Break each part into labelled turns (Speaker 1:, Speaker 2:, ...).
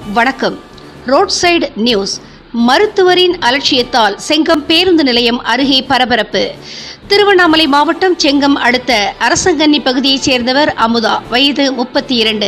Speaker 1: வணக்கம். Road side news. மருத்துவரின் அலட்சியத்தால் செங்கம் பேருந்து நிலையம் அருகே பரபரப்பு. திருவண்ணாமலை மாவட்டம் செங்கம் அடுத்த அரசங்கன்னி பகுதியைச் சேர்ந்தவர் அமுதா, வயது 32.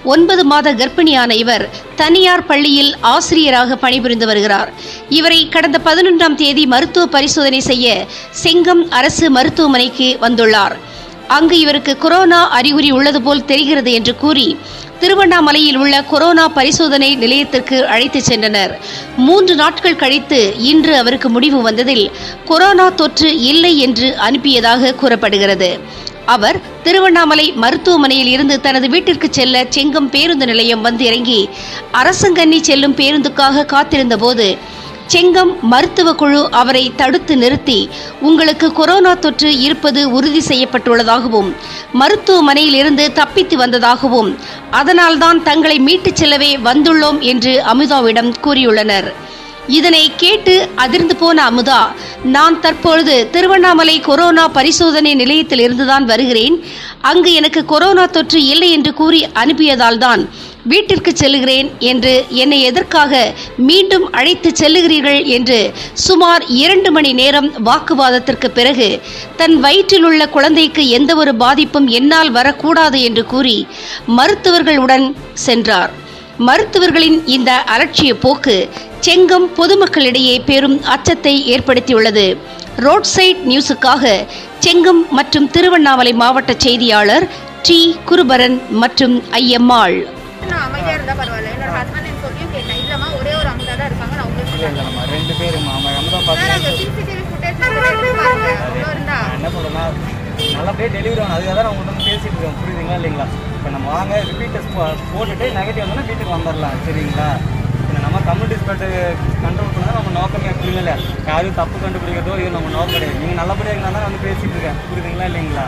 Speaker 1: 9 மாத கர்ப்பிணியான இவர் தனியார் பள்ளியில் ஆசிரியராக பணிபுரிந்து வருகிறார். இவரை கடந்த 11ஆம் தேதி மருத்துவ பரிசோதனை செய்ய செங்கம் அரசு மருத்துவமனைக்கு வந்துள்ளார். அங்கு இவருக்கு கொரோனா அறிகுறி உள்ளது போல் தெரிகிறது என்று கூறி திருவண்ணாமலையில் உள்ள கொரோனா பரிசோதனை நிலையத்திற்கு அழைத்துச் சென்றனர். 3 நாட்கள் கழித்து இன்று அவருக்கு முடிவு வந்ததில் கொரோனா தொற்று இல்லை என்று அனுப்பியதாக கூறப்படுகிறது. அவர் திருவண்ணாமலை மருத்துவமனையில் இருந்து தனது வீட்டிற்கு செல்ல செங்கம் பேருந்து நிலையம் வந்து இறங்கி அரசங்கன்னி செல்லும் பேருந்துக்காக காத்திருந்த போது செங்கம் மருத்துவ குழு அவரை தடுத்து நிறுத்தி, உங்களுக்கு கொரோனா தொற்று இருப்பது உறுதி செய்யப்பட்டுள்ளதாகவும் மருத்துவமனையில் இருந்து தப்பித்து வந்ததாகவும் அதனால்தான் தங்களை மீட்டுச் செல்லவே வந்துள்ளோம் என்று அமுதாவிடம் கூறியுள்ளனர். இதனை கேட்டு அதிர்ந்து போன அமுதா, நான் தற்பொழுது திருவண்ணாமலை கொரோனா பரிசோதனை நிலையத்தில் இருந்துதான் வருகிறேன். அங்கு எனக்கு கொரோனா தொற்று இல்லை என்று கூறி அனுப்பியதால் தான் வீட்டிற்கு செல்லுகிறேன் என்று என்னை எதற்காக மீண்டும் அழைத்து செல்லுகிறீர்கள் என்று சுமார் 2 மணி நேரம் வாக்குவாதத்திற்கு பிறகு தன் வயிற்றில் உள்ள குழந்தைக்கு எந்த ஒரு பாதிப்பும் என்னால் வரக்கூடாது என்று கூறி மருத்துவர்களுடன் சென்றார். மருத்துவர்களின் இந்த அலட்சிய போக்கு செங்கம் பொதுமக்களிடையே பெரும் அச்சத்தை ஏற்படுத்தியுள்ளது. ரோட் சைட் நியூஸுக்காக செங்கம் மற்றும் திருவண்ணாமலை மாவட்ட செய்தியாளர் டி. குருபரன் மற்றும் ஐயம்மாள்.
Speaker 2: அமைதியா இருந்தா பரவாயில்ல. என்னோட ஹஸ்பண்ட் சொல்லியும் கேட்டேன். இல்லம்மா ஒரே ஒரு அமுதா தான் இருக்காங்க. நான் உங்களுக்கு
Speaker 3: ரெண்டு பேரும் அமுதா பாத்தீங்கன்னா
Speaker 2: சிசிடிவி ஃபுட்டேஜ் பாருங்க. அவ்வளோ இருந்தா
Speaker 3: என்ன சொல்றேன்னா நல்லபடியாக டெலிவரி ஆகும். அதுக்காக தான் உங்கள்கிட்ட பேசிட்டு இருக்கோம். புரியுதுங்களா இல்லைங்களா? இப்போ நம்ம வாங்க ரிப்பீட் டெஸ்ட் போட்டுட்டு நெகட்டிவ் வந்தோன்னா வீட்டுக்கு வந்துடலாம். சரிங்களா? நம்ம கம்யூனிட்டி ஸ்ப்ரெட் கண்ட்ரோல் பண்ணால் நம்ம நோக்கமே புரியல. யாரும் தப்பு கண்டுபிடிக்கிறதோ இது நம்ம நோக்கம் கிடையாது. நீங்கள் நல்லபடியாக இருந்தால் தான் வந்து பேசிட்டு இருக்கேன். புரியுதுங்களா இல்லைங்களா?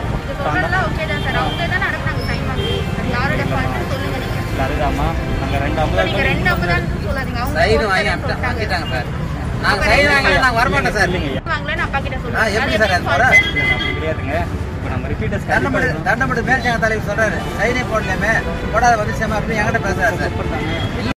Speaker 2: ஓகே தான் சார். அவங்க தான் நடக்குறாங்க. சைன் வாங்கி யாரோட ஃபால்ட் சொல்லுங்க. நீங்க
Speaker 3: அதுதாம்மா நாங்கள் 2 அமுதா
Speaker 2: சொல்லாதீங்க. அவங்க
Speaker 4: சைன் வாங்கிட்டாங்க சார். நாங்கள் சைன் வாங்கல, நாங்கள் வரமாட்டோம் சார். இல்லைங்க
Speaker 2: வாங்கலன்னு அப்பா கிட்ட சொல்லுங்க.
Speaker 4: எப்படி சார் அது போற?
Speaker 3: அப்படி கிடையாதுங்க. இப்போ நம்ம ரிப்பீட் டெஸ்ட்
Speaker 4: தண்டமட்டு மேல்சாங்க தலைவர் சொல்றாரு, சைனே போடலாமே, போடாத வந்து சேமா அப்படின்னு என்கிட்ட பேசுறாரு சார்.